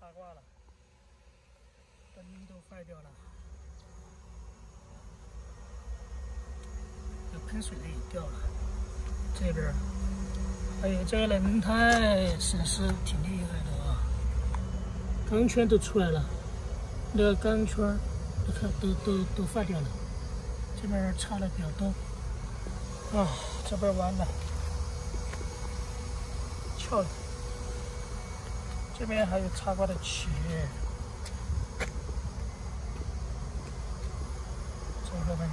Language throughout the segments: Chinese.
插挂了，灯都坏掉了，有喷水的也掉了。这边还有这个轮胎损失挺厉害的啊，钢圈都出来了，那个钢圈你看都坏掉了。这边差的比较多啊，这边弯了，翘了。这边还有插挂的漆，这个问题。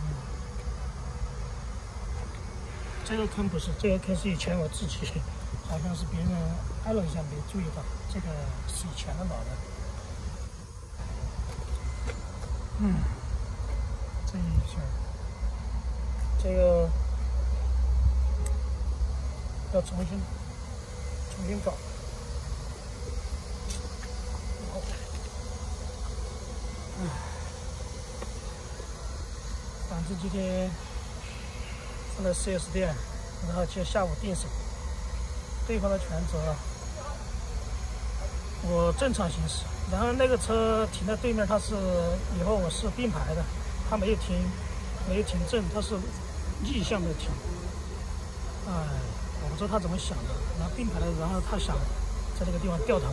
这个坑不是，这个坑是以前我自己，好像是别人挨了一下没注意到，这个是以前的老的。这一下，这个要重新搞。反正今天放在 4S 店，然后今天下午定手，对方的全责我正常行驶。然后那个车停在对面，他是以后我是并排的，他没有停正，他是逆向的停。我不知道他怎么想的，然后并排的，然后他想在这个地方掉头。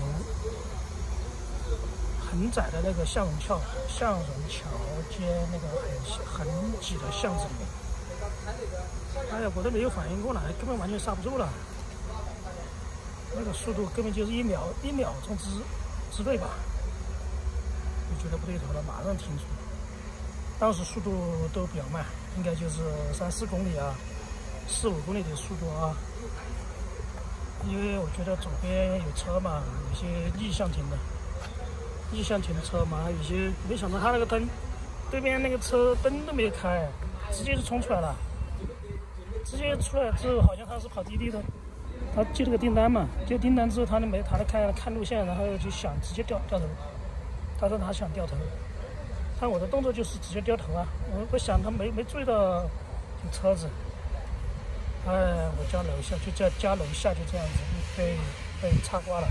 很窄的那个向荣桥街那个很挤的巷子里面，哎呀，我都没有反应过来，根本完全刹不住了。那个速度根本就是一秒钟之内吧。我觉得不对头了，马上停住。当时速度都比较慢，应该就是3、4公里啊，4、5公里的速度啊。因为我觉得左边有车嘛，有些逆向停的车嘛，有些没想到他那个灯，对面那个车灯都没有开，直接就冲出来了。直接出来之后，好像他是跑滴滴的，他接了个订单嘛，接订单之后他就没看路线，然后就想直接掉头。他说他想掉头，看我的动作就是直接掉头啊。我想他没注意到有车子，我家楼下就这样子被擦刮了。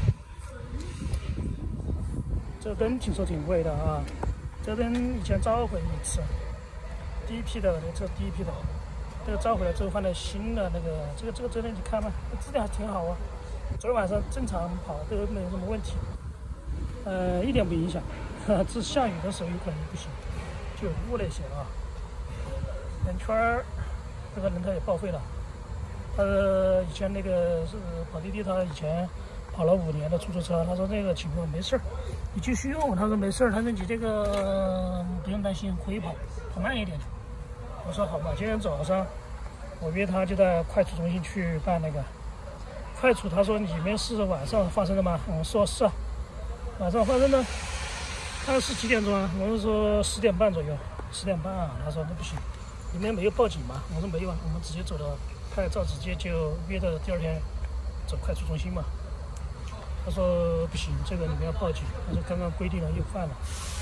这灯听说挺贵的啊，这灯以前召回一次，第一批的，这第一批的，这个召回了之后换了新的那个，这个灯你看吧，质量还挺好啊。昨天晚上正常跑都没有什么问题，一点不影响。这下雨的时候有可能不行，就有雾那些啊。轮圈这个轮胎也报废了，他以前那个是跑滴滴，他以前跑了5年的出租车，他说这个情况没事儿，你继续用。他说没事儿，他说你这个不用担心，可以跑慢一点。我说好吧。今天早上我约他就在快处中心去办那个快处，他说里面是晚上发生的吗？我说是啊，晚上发生的。他是几点钟啊？我是说10点半左右，10点半啊。他说那不行，里面没有报警嘛？我说没有啊，我们直接走到拍照，直接就约的第2天走快处中心嘛。他说不行，这个你们要报警。他说刚刚规定了又换了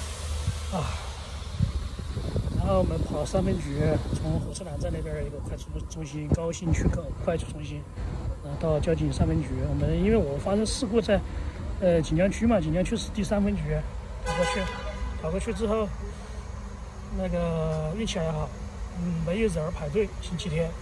然后我们跑三分局，从火车南站那边一个快处中心，高新区快处中心，到交警三分局。我们因为我发生事故在锦江区嘛，锦江区是第3分局，跑过去之后，那个运气还好，没有人排队，星期天。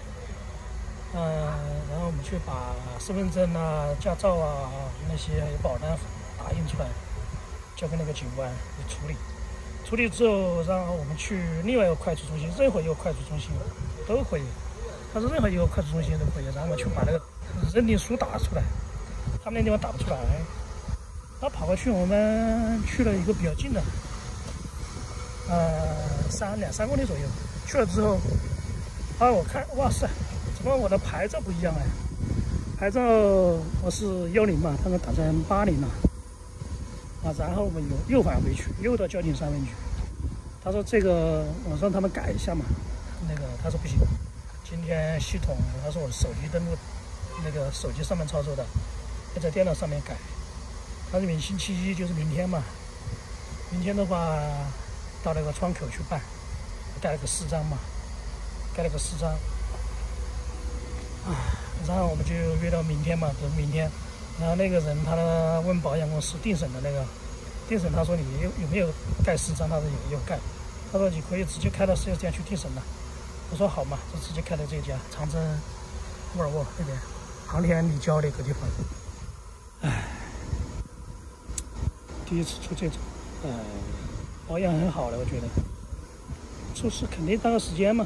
然后我们去把身份证啊、驾照啊那些还有保单打印出来，交给那个警官处理。处理之后，然后我们去另外一个快处中心，任何一个快处中心都可以。他说任何一个快处中心都可以，然后我们去把那个认定书打出来，他们那地方打不出来。他跑过去，我们去了一个比较近的，2、3公里左右。去了之后，我看，哇塞，怎么我的牌照不一样哎？牌照我是10嘛，他们打成80了。然后我们又返回去，又到交警三分局。他说这个我让他们改一下嘛，他说不行，今天系统他说我手机登录，那个手机上面操作的，要在电脑上面改。他说星期1就是明天嘛，明天的话到那个窗口去办，盖了个4张嘛，然后我们就约到明天嘛，等明天然后那个人他呢问保险公司定审的那个，定审他说你有没有盖私章，他说有盖，他说你可以直接开到4S店去定审的。我说好嘛，就直接开到这家长征沃尔沃那边航天立交那个地方。唉，第一次出这种，保养很好了，我觉得。出事肯定耽搁时间嘛。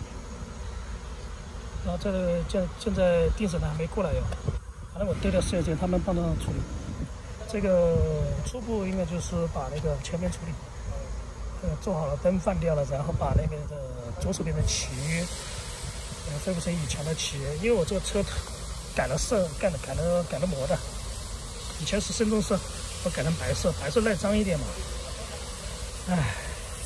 然后这个正在定审的还没过来哟，反正我对了4S店，他们帮着处理。这个初步应该就是把那个前面处理，做好了，灯放掉了，然后把那边的左手边的漆，恢复成以前的漆。因为我这个车改了色，改了膜的，以前是深棕色，我改成白色，白色耐脏一点嘛。唉。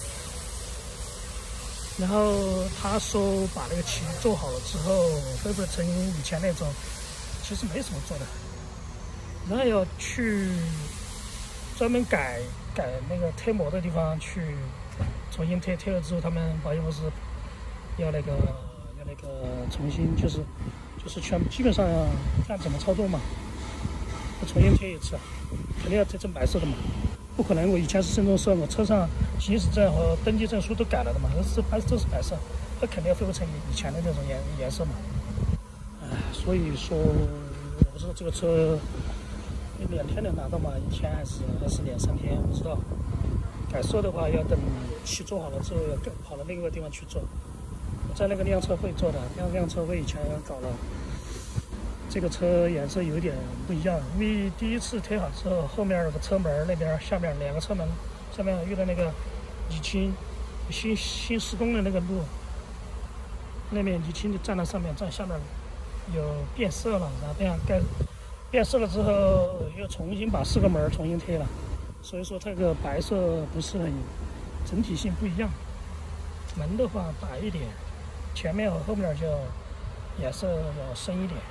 然后他说把那个漆做好了之后，恢复成以前那种，其实没什么做的。然后要去专门改那个贴膜的地方去重新贴了之后，他们保险公司要那个重新就是基本上要看怎么操作嘛，重新贴一次，肯定要贴成白色的嘛。不可能，我以前是深棕色，我车上行驶证和登记证书都改了的嘛，都是白色，那肯定要恢复成以前的那种颜色嘛。所以说，我不知道这个车2天能拿到吗？1天还是2-3天，不知道。改色的话要等漆做好了之后，要跑到那个地方去做。我在那个辆车会做的，辆车会以前搞了。这个车颜色有点不一样，因为第一次贴好之后，后面那个车门那边下面2个车门下面遇到那个沥青，新施工的那个路，那面沥青就站在上面，站下面有变色了，然后这样变色了之后，又重新把4个门重新贴了，所以说这个白色不是很整体性不一样。门的话白一点，前面和后面就颜色要深一点。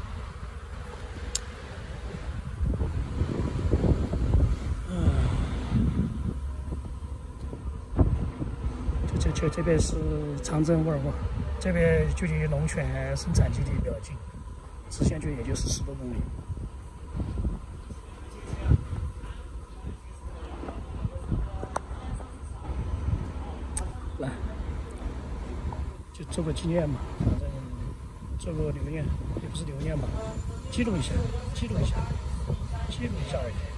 这边是长征沃尔沃，这边距离龙泉生产基地比较近，直线距也就是10多公里。来，就做个纪念嘛，反正做个留念，也不是留念吧，记录一下而已。